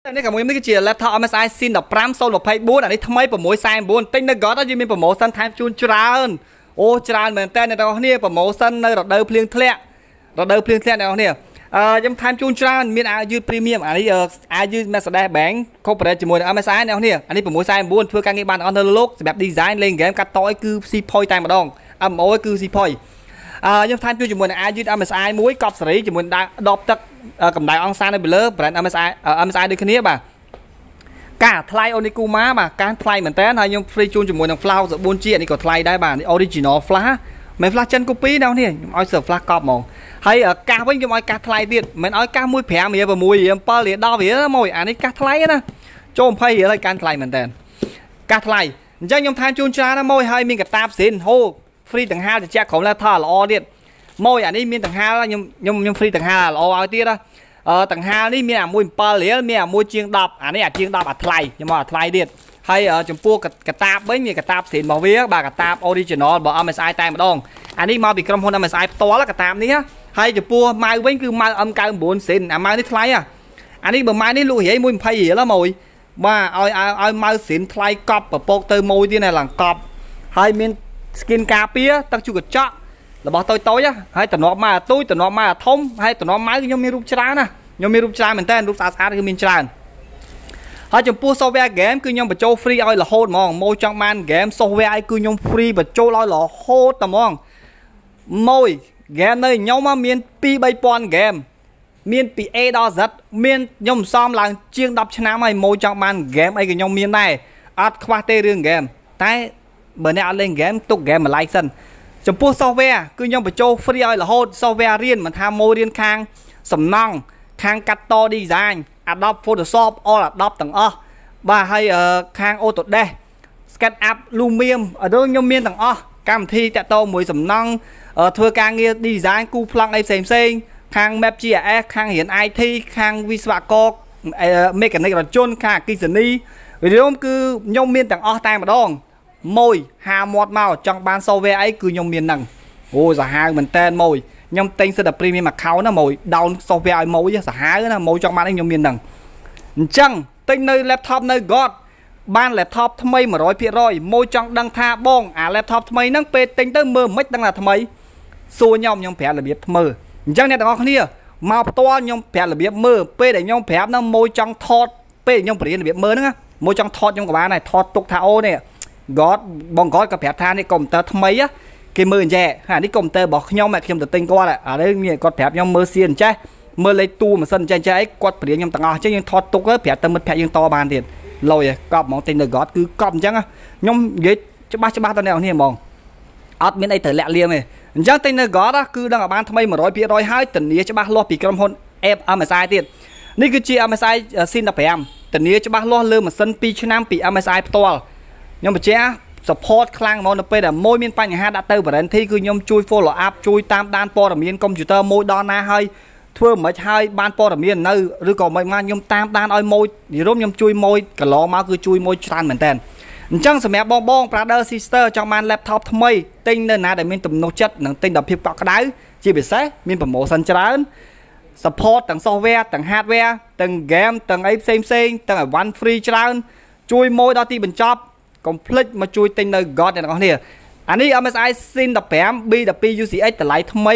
នេះក៏មួយនេះគឺជា laptop MSI Sin 15 024 អានេះថ្មី644ទិញនៅ God យើងមានប្រម៉ូសិនថែមជូនច្រើនអូច្រើនមែនតើអ្នកនរគ្នាប្រម៉ូសិននៅរដូវភ្លៀងធ្លាក់អ្នកនរគ្នាខ្ញុំថែមជូនច្រើនមានអាវយឺត premium អានេះអាវយឺត Mercedes Benz Corporate ជាមួយនឹង MSI អ្នកនរគ្នាអានេះ644ធ្វើការងារបានអស់នៅលោកសម្រាប់ design លេង game កាត់តគឺ C point តែម្ដង MO គឺ C point ខ្ញុំថែមជួយជាមួយនឹងអាវយឺត MSI មួយកប់សេរីជាមួយនឹងដបទឹកកម្ដៅអង្សានៅពីលើ brand MSI ដូចគ្នាបាទការថ្លៃ Onikuma បាទការថ្លៃមែនតើហើយខ្ញុំ free ជូនជាមួយនឹង flash 4G នេះក៏ថ្លៃដែរបាទនេះ original flash មិន flash ចិន copy ណានេះខ្ញុំឲ្យ server flash កប់ហ្មងហើយកាសវិញខ្ញុំឲ្យកាសថ្លៃទៀតមិនឲ្យកាស1.5 រៀល 6 រៀល 7 រៀល 10 រៀលមួយអានេះកាសថ្លៃណាចូល20 រៀលហើយការថ្លៃមែនតើកាសថ្លៃអញ្ចឹងខ្ញុំថែមជូនច្រើនណាមួយហើយមានកតាបសិនហូ free ទាំងហាលត្រជាក់ក្រុម laptop ល្អទៀតមួយអានេះមានទាំងហាលខ្ញុំ free ទាំងហាលល្អឲ្យទៀតណាទាំងហាលនេះមានអាមួយ7រៀលមានអាមួយជាង10អានេះអាជាង10អាថ្លៃខ្ញុំមកអាថ្លៃទៀតហើយចំពោះកតាបវិញមានកតាបសិនរបស់វាបាទកតាប original របស់ MSI តែម្ដងអានេះមកពីក្រុមហ៊ុន MSI ផ្ទាល់កតាបនេះហើយចំពោះម៉ៅវិញគឺម៉ៅ M99 សិនអាម៉ៅនេះថ្លៃអានេះបើម៉ៅនេះលក់រាយ1.20 រៀលមួយបាទឲ្យម៉ៅសិនថ្លៃកប់ប្រពកទៅមួយទៀតណែឡើងកប់ហើយមាន skin ការពារទឹកជូរកញ្ចក់របស់តូចហើយតំណប់មកអាទូចតំណប់មកអាធំហើយតំណប់មកខ្ញុំមានរូបច្រើនណាខ្ញុំមានរូបច្រើនមែនតើរូបស្អាតគឺមានច្រើនហើយចំពោះ software game គឺខ្ញុំបញ្ចូល free ឲ្យរហូតហ្មងម៉ូចង់បាន game software ឲ្យគឺខ្ញុំ free បញ្ចូលឲ្យរហូតតែហ្មងម៉ូយ game នៅខ្ញុំមកមាន 2-3000 game មានពី A ដល់ Z មានខ្ញុំសំឡើងជាង10ឆ្នាំហើយម៉ូចង់បាន game អីក៏ខ្ញុំមានដែរអត់ខ្វះទេរឿង game តែបើអ្នកអត់លេង game ទុក game មួយ like សិនចំពោះ software គឺខ្ញុំបញ្ចូល free ឲ្យរហូត software រៀនមិនថាម៉ូរៀនខាងសំណង់ខាងកាត់ត design Adobe Photoshop all Adobe ទាំងអស់បាទហើយខាង Autodesk SketchUp Lumion ខ្ញុំមានទាំងអស់កម្មវិធីតាក់ទងមួយសំណង់ធ្វើការងារ design គូប្លង់អីផ្សេងខាង Map.js ខាងរៀន IT ខាងវិស្វករ mechanic រថយន្តខាងអគ្គិសនីរួមគឺខ្ញុំមានទាំងអស់តែម្ដងមួយហាមាត់មកចង់បាន software អីគឺខ្ញុំមានហ្នឹងអូសាហាវមែនតើមួយខ្ញុំទិញសិតតែ premium account ណាមួយ down software ឲ្យមួយសាហាវណាមួយចង់បានអីខ្ញុំមានហ្នឹងអញ្ចឹងទិញនៅ laptop នៅ God បាន laptop ថ្មី 100% មួយចង់ដឹងថាបងអា laptop ថ្មីហ្នឹងពេលទិញទៅមើលមិនដឹងថាថ្មីសួរខ្ញុំប្រាប់របៀបមើលអញ្ចឹងអ្នកទាំងអស់គ្នាមកផ្ទាល់ខ្ញុំប្រាប់របៀបមើលពេលដែលខ្ញុំប្រាប់ហ្នឹងមួយចង់ថតពេលខ្ញុំបរៀនរបៀបមើលហ្នឹងមួយចង់ថតខ្ញុំក៏បានដែរថតទុកថាអូនេះ God បង God ក៏ប្រាប់ថានេះកុំព្យូទ័រថ្មីគេមើលអញ្ចេះអានេះកុំព្យូទ័ររបស់ខ្ញុំខ្ញុំទៅទិញគាត់អានេះគាត់ប្រាប់ខ្ញុំមើលសៀនអញ្ចេះមើលលេខតួម៉ាស៊ីនអញ្ចេះអីគាត់បរៀនខ្ញុំទាំងអស់អញ្ចឹងយើងថតទុកទៅប្រាប់ទៅមិត្តភក្តិយើងតបានទៀតលុយកប់ហ្មងទិញនៅ God គឺកប់អញ្ចឹងខ្ញុំនិយាយច្បាស់ទៅអ្នកនេះហ្មងអត់មានអីត្រូវលាក់លៀមទេអញ្ចឹងទិញនៅ God គឺដឹងឲ្យបានថ្មី 100% ហើយធានាច្បាស់លាស់ពីក្រុមហ៊ុន MSI ទៀតនេះគឺជា MSI Sin 15ធានាច្បាស់លាស់លើម៉ាស៊ីន2ឆ្នាំពី MSI ផ្ទាល់ខ្ញុំបញ្ជាក់ support ខ្លាំងហ្មងនៅពេលដែលមួយមានបញ្ហាដាក់ទៅ warranty គឺខ្ញុំជួយ follow up ជួយតាមដានព័ត៌មានកុំព្យូទ័រមួយដល់ណាហើយធ្វើមិនឲ្យបានព័ត៌មាននៅឬក៏មិនមកខ្ញុំតាមដានឲ្យមួយនិយាយខ្ញុំជួយមួយកន្លងមកគឺជួយមួយច្រើនមែនតើអញ្ចឹងសម្រាប់បង brother sister ចង់បាន laptop ថ្មីទិញនៅណាដែលមានទំនុកចិត្តនិងទិញដល់ភាពកក់ក្ដៅជាពិសេសមាន promotion ច្រើន support ទាំង software ទាំង hardware ទាំង game ទាំងអីផ្សេងទាំង one free ច្រើនជួយមួយដល់ទីបញ្ចប់កុំភ្លេចមកជួយទិញនៅ God អ្នកនរគ្នាអានេះ MSI Sin 15 B12 UCX តម្លៃថ្មី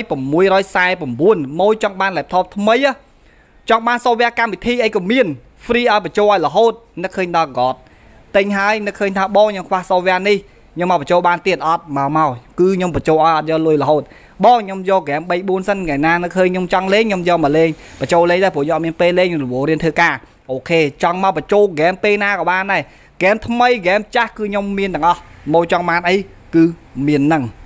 649មួយចង់បាន laptop ថ្មីចង់បាន software កម្មវិធីអីក៏មាន free ឲ្យបញ្ចូលឲ្យរហូតនឹកឃើញដល់ God ទិញហើយនឹកឃើញថាបងខ្ញុំខ្វះ software នេះខ្ញុំមកបញ្ចូលបានទៀតអត់មកគឺខ្ញុំបញ្ចូលឲ្យអត់យកលុយរហូតបងខ្ញុំយក game 3-4 សិនថ្ងៃណានឹកឃើញខ្ញុំចង់លេងខ្ញុំយកមកលេងបញ្ចូលលេងដែរព្រោះយកមានពេលលេងខ្ញុំរៀនធ្វើការអូខេចង់មកបញ្ចូល game ពេលណាក៏បានដែរ game ថ្មី game ចាស់គឺខ្ញុំមានទាំងអស់មកចង់បានអីគឺមានហ្នឹង